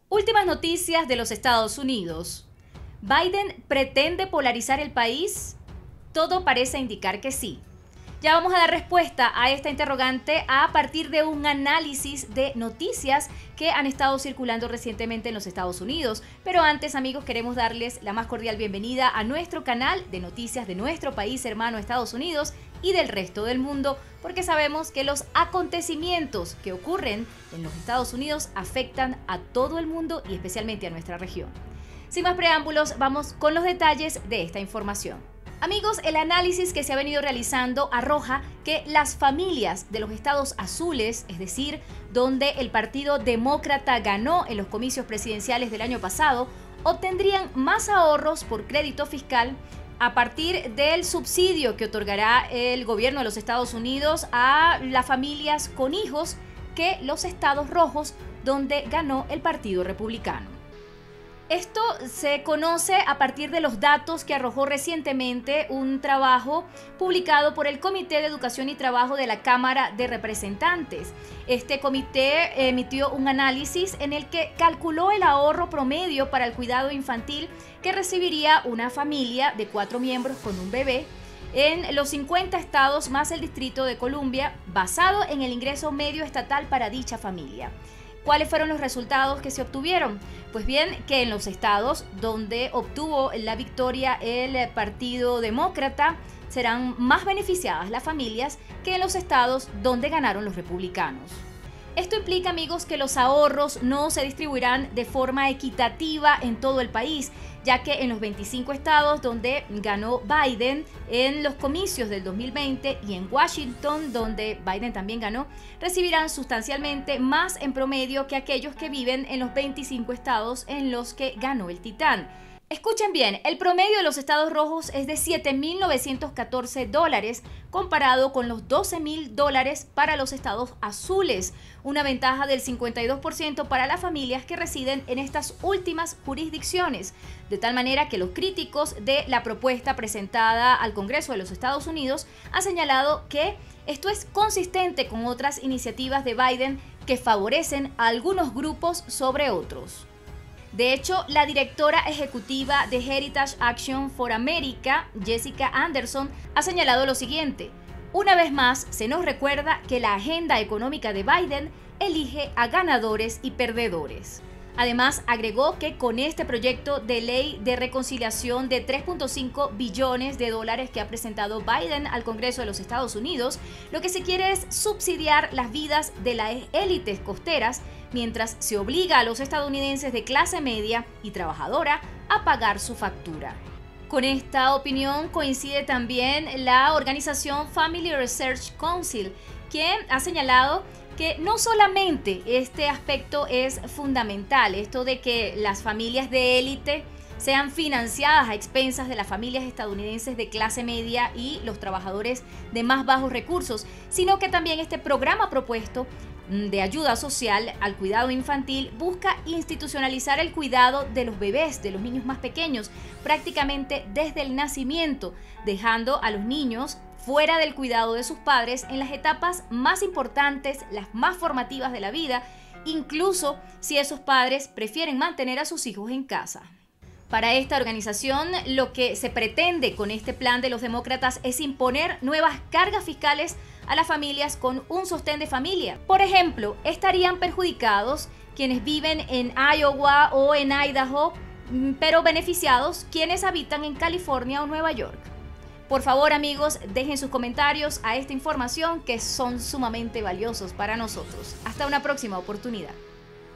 Últimas noticias de los Estados Unidos. ¿Biden pretende polarizar el país? Todo parece indicar que sí. Ya vamos a dar respuesta a esta interrogante a partir de un análisis de noticias que han estado circulando recientemente en los Estados Unidos. Pero antes, amigos, queremos darles la más cordial bienvenida a nuestro canal de noticias de nuestro país hermano Estados Unidos y del resto del mundo, porque sabemos que los acontecimientos que ocurren en los Estados Unidos afectan a todo el mundo y especialmente a nuestra región. Sin más preámbulos, vamos con los detalles de esta información. Amigos, el análisis que se ha venido realizando arroja que las familias de los estados azules, es decir, donde el Partido Demócrata ganó en los comicios presidenciales del año pasado, obtendrían más ahorros por crédito fiscal a partir del subsidio que otorgará el gobierno de los Estados Unidos a las familias con hijos que los estados rojos, donde ganó el Partido Republicano. Esto se conoce a partir de los datos que arrojó recientemente un trabajo publicado por el Comité de Educación y Trabajo de la Cámara de Representantes. Este comité emitió un análisis en el que calculó el ahorro promedio para el cuidado infantil que recibiría una familia de 4 miembros con un bebé en los 50 estados más el Distrito de Columbia, basado en el ingreso medio estatal para dicha familia. ¿Cuáles fueron los resultados que se obtuvieron? Pues bien, que en los estados donde obtuvo la victoria el Partido Demócrata serán más beneficiadas las familias que en los estados donde ganaron los republicanos. Esto implica, amigos, que los ahorros no se distribuirán de forma equitativa en todo el país, ya que en los 25 estados donde ganó Biden en los comicios del 2020 y en Washington, donde Biden también ganó, recibirán sustancialmente más en promedio que aquellos que viven en los 25 estados en los que ganó el titán. Escuchen bien, el promedio de los estados rojos es de $7,914 comparado con los $12,000 para los estados azules, una ventaja del 52% para las familias que residen en estas últimas jurisdicciones, de tal manera que los críticos de la propuesta presentada al Congreso de los Estados Unidos han señalado que esto es consistente con otras iniciativas de Biden que favorecen a algunos grupos sobre otros. De hecho, la directora ejecutiva de Heritage Action for America, Jessica Anderson, ha señalado lo siguiente: una vez más, se nos recuerda que la agenda económica de Biden elige a ganadores y perdedores. Además, agregó que con este proyecto de ley de reconciliación de $3.5 billones que ha presentado Biden al Congreso de los Estados Unidos, lo que se quiere es subsidiar las vidas de las élites costeras, mientras se obliga a los estadounidenses de clase media y trabajadora a pagar su factura. Con esta opinión coincide también la organización Family Research Council, quien ha señalado que no solamente este aspecto es fundamental, esto de que las familias de élite sean financiadas a expensas de las familias estadounidenses de clase media y los trabajadores de más bajos recursos, sino que también este programa propuesto de ayuda social al cuidado infantil busca institucionalizar el cuidado de los bebés, de los niños más pequeños, prácticamente desde el nacimiento, dejando a los niños fuera del cuidado de sus padres en las etapas más importantes, las más formativas de la vida, incluso si esos padres prefieren mantener a sus hijos en casa. Para esta organización, lo que se pretende con este plan de los demócratas es imponer nuevas cargas fiscales a las familias con un sostén de familia. Por ejemplo, estarían perjudicados quienes viven en Iowa o en Idaho, pero beneficiados quienes habitan en California o Nueva York. Por favor, amigos, dejen sus comentarios a esta información que son sumamente valiosos para nosotros. Hasta una próxima oportunidad.